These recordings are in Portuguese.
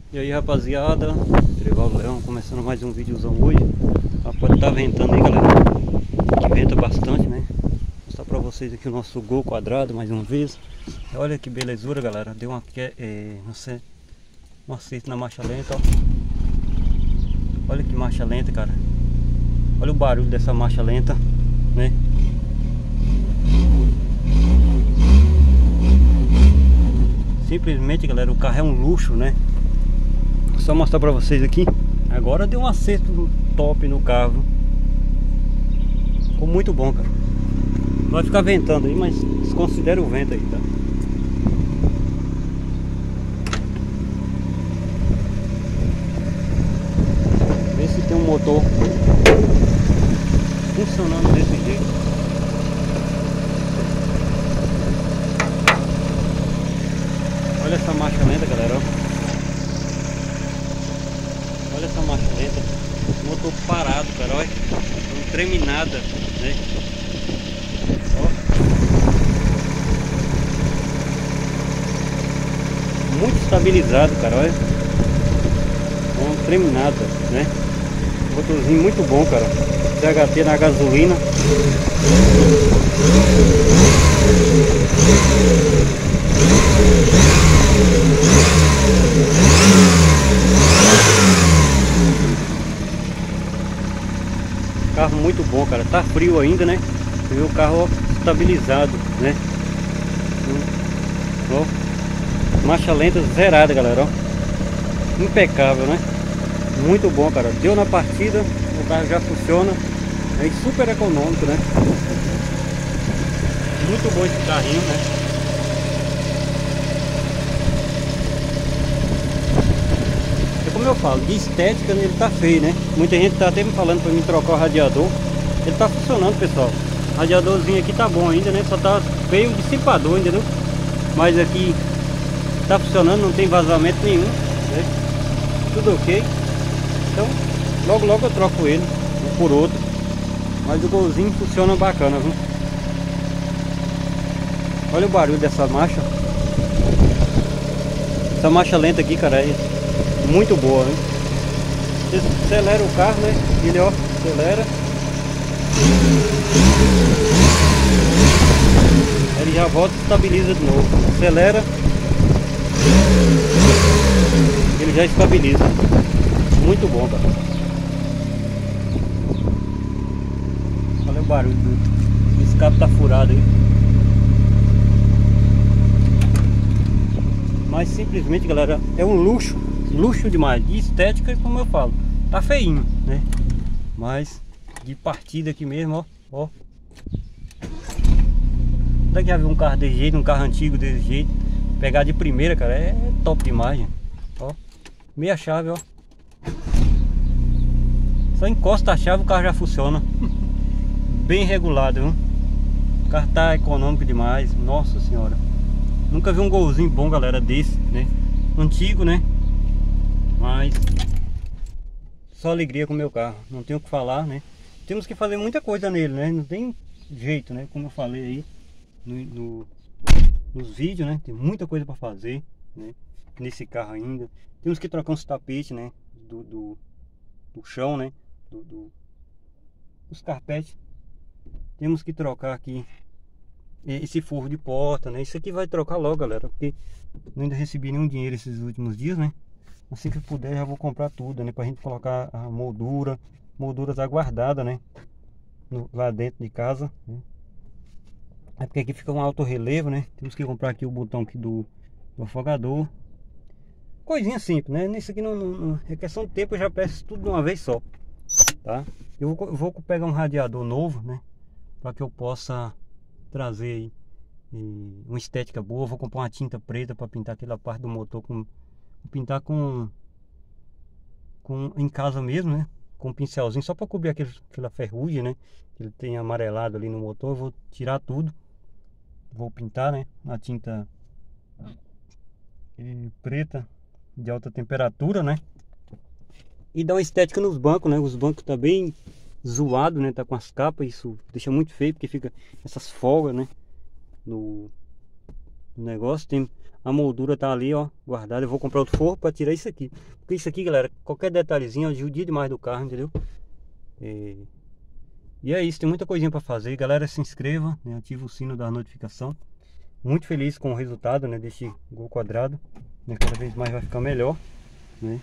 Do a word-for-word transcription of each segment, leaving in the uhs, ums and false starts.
E aí, rapaziada, Trivaldo Leão começando mais um videozão hoje. Pode estar ventando aí, galera, que venta bastante, né? Vou mostrar pra vocês aqui o nosso Gol quadrado mais uma vez. Olha que belezura, galera. Deu uma, é, não sei, um acerto na marcha lenta, ó. Olha que marcha lenta, cara. Olha o barulho dessa marcha lenta, né? Simplesmente, galera, o carro é um luxo, né? Só mostrar pra vocês aqui. Agora deu um acerto top no carro. Ficou muito bom, cara. Vai ficar ventando aí, mas desconsidera o vento aí, tá? Vê se tem um motor funcionando desse jeito. Olha essa marcha lenta, galera, ó. Olha essa marcha lenta. Motor parado, cara, olha. Não treme nada, né? Ó. Muito estabilizado, cara, olha. Não treme nada, né? Motorzinho muito bom, cara. C H T na gasolina. Carro muito bom, cara. Tá frio ainda, né? Você vê o carro, ó, estabilizado, né? Ó, marcha lenta zerada, galera, ó. Impecável, né? Muito bom, cara. Deu na partida, o carro já funciona. É super econômico, né? Muito bom esse carrinho, né? Como eu falo, de estética ele tá feio, né? Muita gente tá até me falando pra mim trocar o radiador. Ele tá funcionando, pessoal. O radiadorzinho aqui tá bom ainda, né? Só tá feio o dissipador, entendeu? Mas aqui tá funcionando, não tem vazamento nenhum, né? Tudo ok. Então, logo logo eu troco ele um por outro. Mas o golzinho funciona bacana, viu? Olha o barulho dessa marcha. Essa marcha lenta aqui, cara, é muito boa, né? Você acelera o carro, né? Ele, ó, acelera. Ele já volta e estabiliza de novo. Acelera. Ele já estabiliza. Muito bom, cara. Olha o barulho do escape, tá furado aí. Mas simplesmente, galera, é um luxo. Luxo demais, de estética, como eu falo, tá feinho, né? Mas de partida aqui mesmo, ó, ó. Daqui a ver um carro desse jeito, um carro antigo desse jeito, pegar de primeira, cara, é top demais, gente. Ó, meia chave, ó. Só encosta a chave, o carro já funciona. Bem regulado, viu? O carro tá econômico demais, nossa senhora. Nunca vi um golzinho bom, galera, desse, né? Antigo, né? Mas só alegria com o meu carro, não tenho o que falar, né? Temos que fazer muita coisa nele, né? Não tem jeito, né? Como eu falei aí no, no, nos vídeos, né? Tem muita coisa para fazer, né? Nesse carro ainda. Temos que trocar uns tapetes, né? Do, do, do chão, né? Do, do, dos carpetes. Temos que trocar aqui esse forro de porta, né? Isso aqui vai trocar logo, galera, porque não ainda recebi nenhum dinheiro esses últimos dias, né? Assim que puder já vou comprar tudo, né? Pra gente colocar a moldura, molduras aguardadas, né? No, lá dentro de casa, né? É porque aqui fica um alto relevo, né? Temos que comprar aqui o botão aqui do, do afogador. Coisinha simples, né? Nisso aqui não, não, não é questão de tempo, eu já peço tudo de uma vez só, tá? Eu vou, eu vou pegar um radiador novo, né? Para que eu possa trazer aí e uma estética boa. Vou comprar uma tinta preta para pintar aquela parte do motor com pintar com com em casa mesmo, né? Com um pincelzinho só para cobrir aquele, aquela ferrugem, né? Que ele tem amarelado ali no motor. Eu vou tirar tudo, vou pintar, né? Na tinta é, preta de alta temperatura, né? E dar uma estética nos bancos, né? Os bancos tá bem zoado, né? Tá com as capas, isso deixa muito feio porque fica essas folgas, né? No, no negócio tem A moldura tá ali, ó, guardada. Eu vou comprar outro forro pra tirar isso aqui. Porque isso aqui, galera, qualquer detalhezinho ajuda demais do carro, entendeu? E, e é isso, tem muita coisinha pra fazer. Galera, se inscreva, né? Ativa o sino da notificação. Muito feliz com o resultado, né, desse Gol quadrado, né? Cada vez mais vai ficar melhor, né?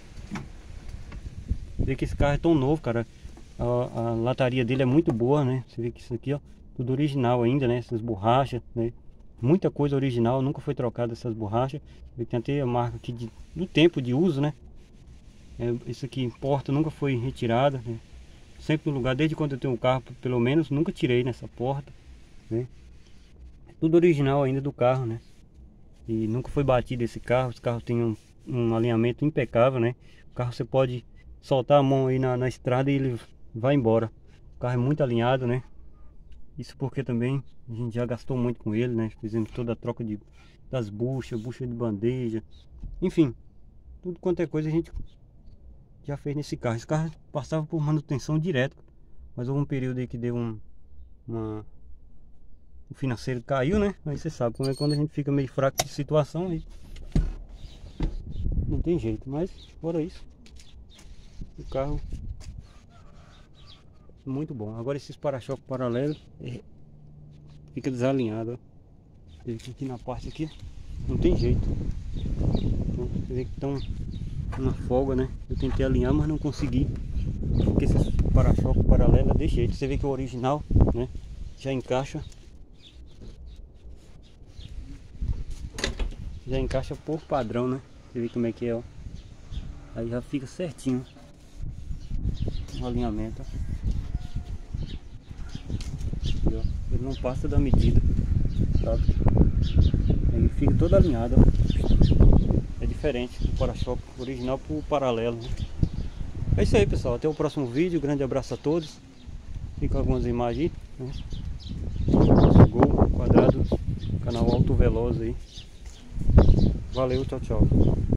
Vê que esse carro é tão novo, cara. A, a lataria dele é muito boa, né? Você vê que isso aqui, ó, tudo original ainda, né? Essas borrachas, né? Muita coisa original, nunca foi trocada essas borrachas. Vê que tem até a marca aqui de, do tempo de uso, né? É, isso aqui, porta nunca foi retirada, né? Sempre no lugar, desde quando eu tenho um carro, pelo menos, nunca tirei nessa porta, né? Tudo original ainda do carro, né? E nunca foi batido esse carro. Esse carro tem um, um alinhamento impecável, né? O carro você pode soltar a mão aí na, na estrada e ele vai embora. O carro é muito alinhado, né? Isso porque também a gente já gastou muito com ele, né? Fizemos toda a troca de, das buchas, bucha de bandeja, enfim, tudo quanto é coisa a gente já fez nesse carro. Esse carro passava por manutenção direta, mas houve um período aí que deu um, uma... o financeiro caiu, né? Aí você sabe como é quando a gente fica meio fraco de situação aí. Não tem jeito, mas fora isso, o carro muito bom. Agora esses para-choques paralelos é, fica desalinhado, ó. Aqui na parte aqui não tem jeito. Então, você vê que estão uma folga, né? Eu tentei alinhar, mas não consegui, porque esses para-choques paralelos é desse jeito. Você vê que o original, né, já encaixa já encaixa por padrão, né? Você vê como é que é, ó. Aí já fica certinho o alinhamento, ó. Ele não passa da medida, sabe? Ele fica todo alinhado, ó. É diferente do para-choque original para o paralelo, né? É isso aí, pessoal, até o próximo vídeo. Grande abraço a todos. Fica algumas imagens aí, né? Gol quadrado, canal Auto Veloz aí. Valeu, tchau, tchau.